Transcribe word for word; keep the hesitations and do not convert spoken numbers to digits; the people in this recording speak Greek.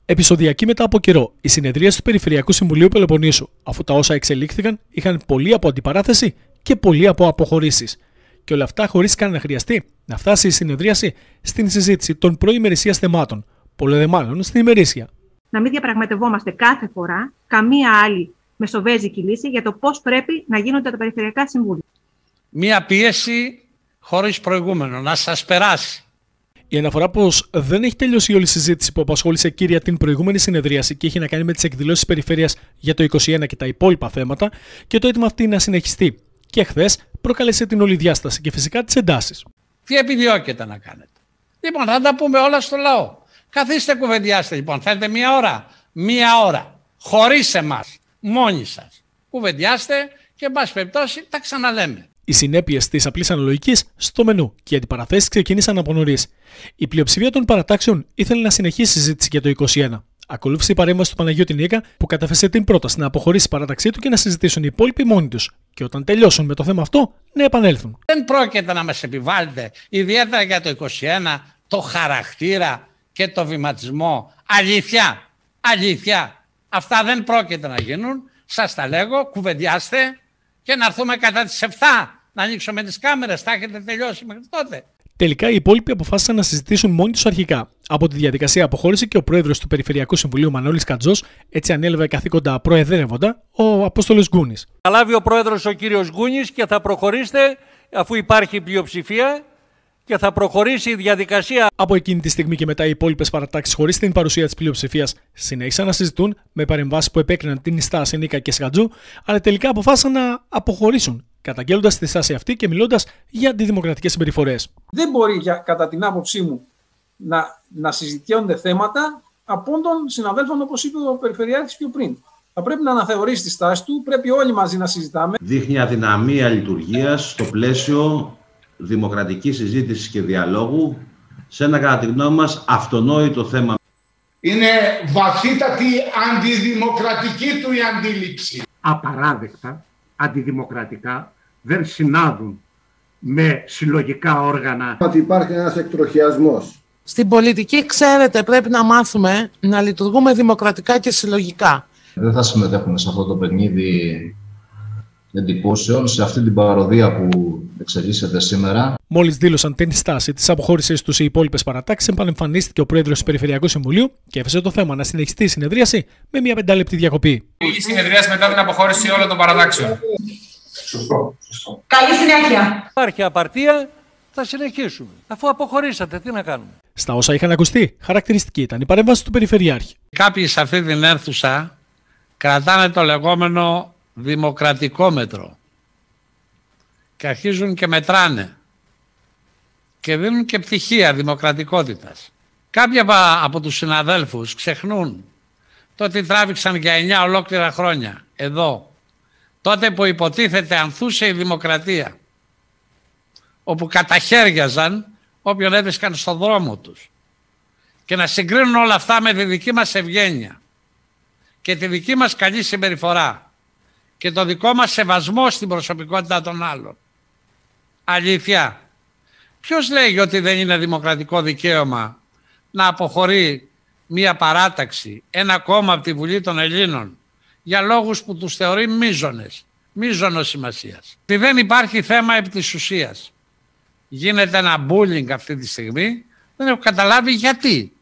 Επεισοδιακή μετά από καιρό, η συνεδρίαση του Περιφερειακού Συμβουλίου Πελοποννήσου, αφού τα όσα εξελίχθηκαν είχαν πολλοί από αντιπαράθεση και πολλοί από αποχωρήσεις. Και όλα αυτά χωρίς καν να χρειαστεί να φτάσει η συνεδρίαση στην συζήτηση των προημερησίας θεμάτων, πολλέ δε μάλλον στην ημερήσια. Να μην διαπραγματευόμαστε κάθε φορά καμία άλλη μεσοβέζικη λύση για το πώς πρέπει να γίνονται τα περιφερειακά συμβούλια. Μία πίεση χωρίς προηγούμενο, να σας περάσει. Η αναφορά πως δεν έχει τελειώσει όλη η συζήτηση που απασχόλησε κύρια την προηγούμενη συνεδρίαση και έχει να κάνει με τις εκδηλώσεις περιφέρειας για το είκοσι ένα και τα υπόλοιπα θέματα και το αίτημα αυτή να συνεχιστεί. Και χθες προκάλεσε την όλη διάσταση και φυσικά τις εντάσεις. Τι επιδιώκετε να κάνετε? Λοιπόν, θα τα πούμε όλα στο λαό. Καθίστε, κουβεντιάστε λοιπόν. Θέλετε μία ώρα? Μία ώρα. Χωρίς εμάς. Μόνοι σας. Κουβεντιάστε και εν πάση περιπτώσει τα ξαναλέμε. Οι συνέπειες της απλής αναλογικής στο μενού και οι αντιπαραθέσεις ξεκίνησαν από νωρίς. Η πλειοψηφία των παρατάξεων ήθελε να συνεχίσει η συζήτηση για το είκοσι ένα. Ακολούθησε η παρέμβαση του Παναγιώτη Νίκα που κατέφεσε την πρόταση να αποχωρήσει η παράταξή του και να συζητήσουν οι υπόλοιποι μόνοι τους. Και όταν τελειώσουν με το θέμα αυτό, να επανέλθουν. Δεν πρόκειται να μας επιβάλλετε, ιδιαίτερα για το είκοσι ένα, το χαρακτήρα και το βηματισμό. Αλήθεια, αλήθεια. Αυτά δεν πρόκειται να γίνουν. Σας τα λέγω, κουβεντιάστε και να έρθουμε κατά τις επτά. Να ανοίξουμε τις κάμερες, θα έχετε τελειώσει μέχρι τότε. Τελικά οι υπόλοιποι αποφάσισαν να συζητήσουν μόνοι τους αρχικά. Από τη διαδικασία αποχώρησε και ο πρόεδρος του Περιφερειακού Συμβουλίου Μανώλης Κατζός, έτσι ανέλαβε καθήκοντα προεδρεύοντα ο Απόστολος Γκούνης. Θα λάβει ο πρόεδρος ο κύριος Γκούνης και θα προχωρήσετε, αφού υπάρχει πλειοψηφία, και θα προχωρήσει η διαδικασία. Από εκείνη τη στιγμή και μετά οι υπόλοιπες παρατάξεις, χωρίς την παρουσία της πλειοψηφίας, συνέχισαν να συζητούν με παρεμβάσεις που επέκριναν την στάση Νίκα και Σκατζού, αλλά τελικά αποφάσισαν να αποχωρήσουν, καταγγέλλοντας τη στάση αυτή και μιλώντας για αντιδημοκρατικές συμπεριφορές. Δεν μπορεί, για, κατά την άποψή μου, να, να συζητιώνται θέματα από των συναδέλφων, όπως είπε ο Περιφερειάρχης πιο πριν. Θα πρέπει να αναθεωρήσει τη στάση του, πρέπει όλοι μαζί να συζητάμε. Δείχνει αδυναμία λειτουργίας στο πλαίσιο δημοκρατικής συζήτησης και διαλόγου σε ένα, κατά τη γνώμη μας, αυτονόητο θέμα. Είναι βαθύτατη αντιδημοκρατική του η αντίληψη. Απαράδεκτα, αντιδημοκρατικά, δεν συνάδουν με συλλογικά όργανα. Ότι υπάρχει ένας εκτροχιασμός. Στην πολιτική, ξέρετε, πρέπει να μάθουμε να λειτουργούμε δημοκρατικά και συλλογικά. Δεν θα συμμετέχουμε σε αυτό το παιχνίδι εντυπώσεων, σε αυτή την παροδία που εξελίσσεται σήμερα. Μόλις δήλωσαν την στάση της αποχώρησης τους οι υπόλοιπες παρατάξεις, επανεμφανίστηκε ο πρόεδρος του Περιφερειακού Συμβουλίου και έφεσε το θέμα να συνεχιστεί η συνεδρίαση με μια πεντάλεπτη διακοπή. Η συνεδρίαση μετά την αποχώρηση όλων των παρατάξεων. Σωστό, σωστό. Καλή συνέχεια. Υπάρχει απαρτία, θα συνεχίσουμε. Αφού αποχωρήσατε, τι να κάνουμε. Στα όσα είχαν ακουστεί, χαρακτηριστική ήταν η παρέμβαση του Περιφερειάρχη. Κάποιοι σε αυτή την αίθουσα κρατάνε το λεγόμενο δημοκρατικό μέτρο και αρχίζουν και μετράνε και δίνουν και πτυχία δημοκρατικότητας. Κάποιοι από τους συναδέλφους ξεχνούν το ότι τράβηξαν για εννιά ολόκληρα χρόνια εδώ, τότε που υποτίθεται ανθούσε η δημοκρατία, όπου καταχέριαζαν όποιον έβρισκαν στον δρόμο τους, και να συγκρίνουν όλα αυτά με τη δική μας ευγένεια και τη δική μας καλή συμπεριφορά και το δικό μας σεβασμό στην προσωπικότητα των άλλων. Αλήθεια. Ποιος λέει ότι δεν είναι δημοκρατικό δικαίωμα να αποχωρεί μία παράταξη, ένα κόμμα από τη Βουλή των Ελλήνων, για λόγους που τους θεωρεί μείζονες, μείζονος σημασίας? Και δεν υπάρχει θέμα επί της ουσίας. Γίνεται ένα bullying αυτή τη στιγμή, δεν έχω καταλάβει γιατί.